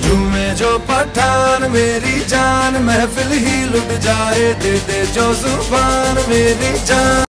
झूमे जो पठान मेरी जान, महफिल ही लुट जाए, दे दे जो जुबान मेरी जान।